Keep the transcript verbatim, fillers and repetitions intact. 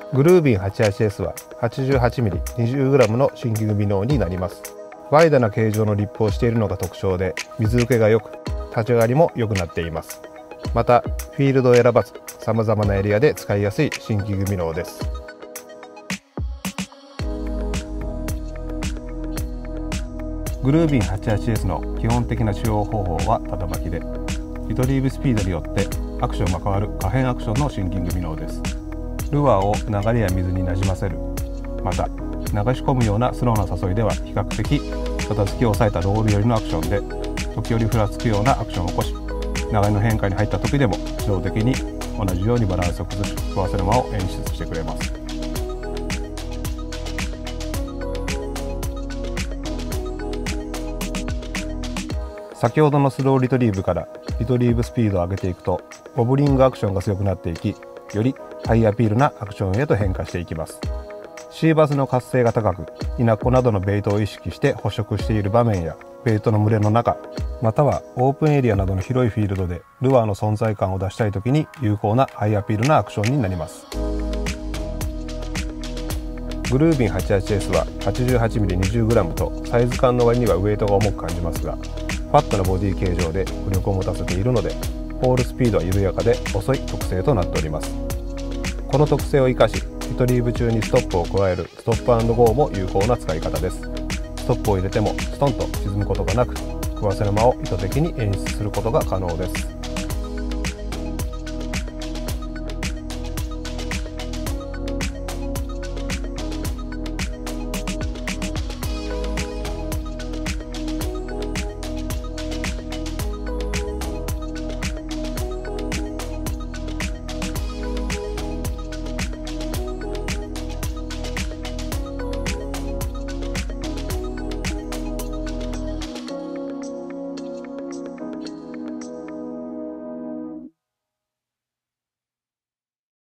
グルービン はちじゅうはちエス は はちじゅうはちミリにじゅうグラム のシンキング微能になります。ワイドな形状のリップをしているのが特徴で、水受けが良く立ち上がりも良くなっています。またフィールドを選ばずさまざまなエリアで使いやすいシンキング微能です。グルービン はちじゅうはちエス の基本的な使用方法はただ巻きで、リトリーブスピードによってアクションが変わる可変アクションのシンキング微能です。ルアーを流れや水になじませる、また流し込むようなスローな誘いでは比較的片付きを抑えたロール寄りのアクションで、時折ふらつくようなアクションを起こし、流れの変化に入った時でも自動的に同じようにバランスを崩し、食わせる間を演出してくれます。先ほどのスローリトリーブからリトリーブスピードを上げていくと、ボブリングアクションが強くなっていき、よりハイアピールなアクションへと変化していきます。シーバスの活性が高く、イナコなどのベイトを意識して捕食している場面や、ベイトの群れの中、またはオープンエリアなどの広いフィールドでルアーの存在感を出したい時に有効なハイアピールなアクションになります。グルービン はちじゅうはちエス は はちじゅうはちミリにじゅうグラム とサイズ感の割にはウェイトが重く感じますが、ファットなボディ形状で浮力を持たせているので、ポールスピードは緩やかで遅い特性となっております。この特性を生かし、リトリーブ中にストップを加えるストップ&ゴーも有効な使い方です。ストップを入れてもストンと沈むことがなく、食わせる間を意図的に演出することが可能です。